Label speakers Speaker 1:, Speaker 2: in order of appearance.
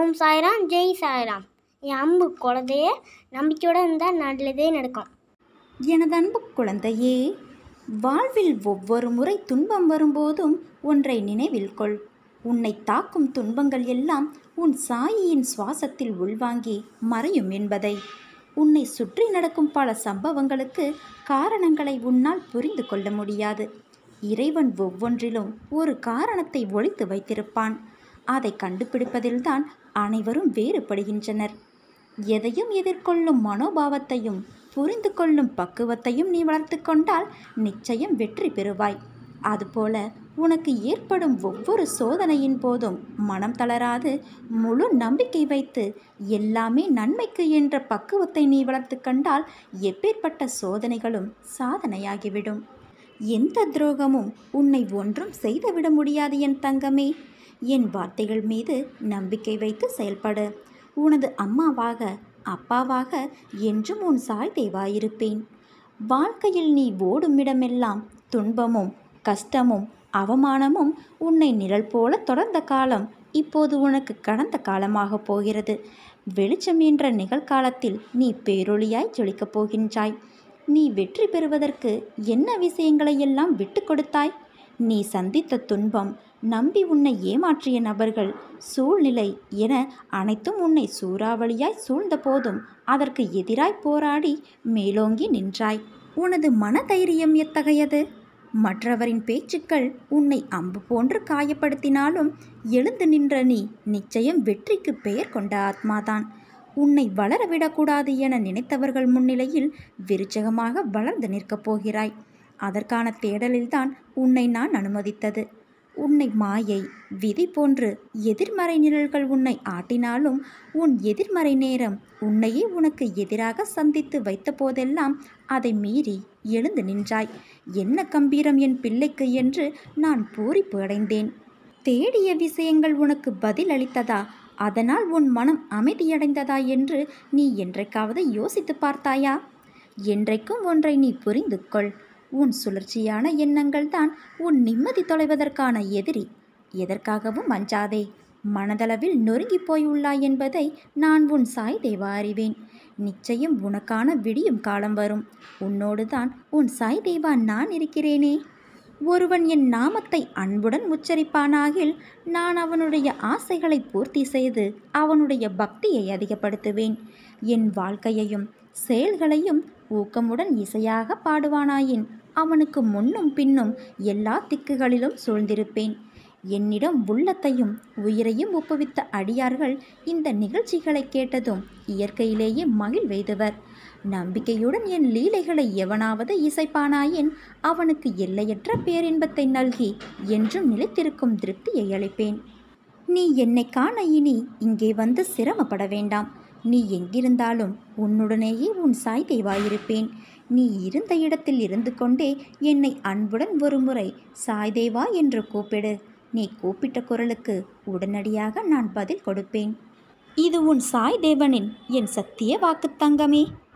Speaker 1: ஓம் சாய்ராம், ஜெய் சாய்ராம். என் அன்பு குழந்தையே, நம்பிக்கையோடு இருந்தால் நல்லதே நடக்கும்.
Speaker 2: எனது அன்பு குழந்தையே, வாழ்வில் ஒவ்வொரு முறை துன்பம் வரும்போதும் ஒன்றை நினைவில் கொள். உன்னை தாக்கும் துன்பங்கள் எல்லாம் உன் சாயியின் சுவாசத்தில் உள்வாங்கி மறையும் என்பதை. உன்னை சுற்றி நடக்கும் பல சம்பவங்களுக்கு காரணங்களை உன்னால் புரிந்து கொள்ள முடியாது. இறைவன் ஒவ்வொன்றிலும் ஒரு காரணத்தை ஒளித்து வைத்திருப்பான். அதை கண்டுபிடிப்பதில்தான் அனைவரும் வேறுபடுகின்றனர். எதையும் எதிர்கொள்ளும் மனோபாவத்தையும் புரிந்து கொள்ளும் பக்குவத்தையும் நீ வளர்த்து கொண்டால் நிச்சயம் வெற்றி பெறுவாய். அதுபோல உனக்கு ஏற்படும் ஒவ்வொரு சோதனையின் போதும் மனம் தளராது முழு நம்பிக்கை வைத்து எல்லாமே நன்மைக்கு என்ற பக்குவத்தை நீ வளர்த்து கொண்டால் எப்பேற்பட்ட சோதனைகளும் சாதனையாகிவிடும். எந்த துரோகமும் உன்னை ஒன்றும் செய்துவிட முடியாது என் தங்கமே. என் வார்த்தைகள் மீது நம்பிக்கை வைத்து செயல்படு. உனது அம்மாவாக அப்பாவாக என்றும் உன் சாய் தேவாயிருப்பேன். வாழ்க்கையில் நீ ஓடும் இடமெல்லாம் துன்பமும் கஷ்டமும் அவமானமும் உன்னை நிழல் போல தொடர்ந்த காலம் இப்போது உனக்கு கடந்த காலமாக போகிறது. வெளிச்சம் என்ற நிகழ்காலத்தில் நீ பேரொளியாய் ஜொலிக்கப் போகின்றாய். நீ வெற்றி பெறுவதற்கு என்ன விஷயங்களை எல்லாம் விட்டு கொடுத்தாய்? நீ சந்தித்த துன்பம், நம்பி உன்னை ஏமாற்றிய நபர்கள், சூழ்நிலை என அனைத்தும் உன்னை சூறாவளியாய் சூழ்ந்த போதும் அதற்கு எதிராய் போராடி மேலோங்கி நின்றாய். உனது மனதைரியம் எத்தகையது? மற்றவரின் பேச்சுக்கள் உன்னை அம்பு போன்று காயப்படுத்தினாலும் எழுந்து நின்ற நீ நிச்சயம் வெற்றிக்கு பெயர் கொண்ட ஆத்மாதான். உன்னை வளரவிடக்கூடாது என நினைத்தவர்கள் முன்னிலையில் விருச்சகமாக வளர்ந்து நிற்கப் போகிறாய். அதற்கான தேடலில்தான் உன்னை நான் அனுமதித்தது. உன்னை மாயை, விதி போன்று எதிர்மறை நிழல்கள் உன்னை ஆட்டினாலும் உன் எதிர்மறை நேரம் உன்னையே உனக்கு எதிராக சந்தித்து வைத்த போதெல்லாம் அதை மீறி எழுந்து நின்றாய். என்ன கம்பீரம் என் பிள்ளைக்கு என்று நான் பூரிப்பு அடைந்தேன். தேடிய விஷயங்கள் உனக்கு பதில் அளித்ததா? அதனால் உன் மனம் அமைதியடைந்ததா என்று நீ என்றைக்காவது யோசித்து பார்த்தாயா? என்றைக்கும் ஒன்றை நீ புரிந்து கொள். உன் சுழற்சியான எண்ணங்கள் தான் உன் நிம்மதி தொலைவதற்கான எதிரி. எதற்காகவும் அஞ்சாதே. மனதளவில் நொறுங்கி போயுள்ளாய் என்பதை நான் உன் சாய் தேவா அறிவேன். நிச்சயம் உனக்கான விடியும் காலம் வரும். உன்னோடு தான் உன் சாய் தேவா நான் இருக்கிறேனே. ஒருவன் என் நாமத்தை அன்புடன் உச்சரிப்பானாகில் நான் அவனுடைய ஆசைகளை பூர்த்தி செய்து அவனுடைய பக்தியை அதிகப்படுத்துவேன். என் வாழ்க்கையையும் செயல்களையும் ஊக்கமுடன் இசையாக பாடுவானாயின் அவனுக்கு முன்னும் பின்னும் எல்லா திக்குகளிலும் சூழ்ந்திருப்பேன். என்னிடம் உள்ளத்தையும் உயிரையும் ஒப்புவித்த அடியார்கள் இந்த நிகழ்ச்சிகளை கேட்டதும் இயற்கையிலேயே மகிழ்வெய்துவர். நம்பிக்கையுடன் என் லீலைகளை எவனாவது இசைப்பானாயின் அவனுக்கு எல்லையற்ற பேரின்பத்தை நல்கி என்றும் நிலைத்திருக்கும் திருப்தியை அளிப்பேன். நீ என்னை காண இனி இங்கே வந்து சிரமப்பட வேண்டாம். நீ எங்கிருந்தாலும் உன்னுடனேயே உன் சாய் தேவாயிருப்பேன். நீ இருந்த இடத்தில் இருந்து கொண்டே என்னை அன்புடன் ஒருமுறை சாய் தேவா என்று கூப்பிடு. நீ கூப்பிட்ட குரலுக்கு உடனடியாக நான் பதில் கொடுப்பேன். இது உன் சாய் தேவனின் என் சத்திய வாக்கு தங்கமே.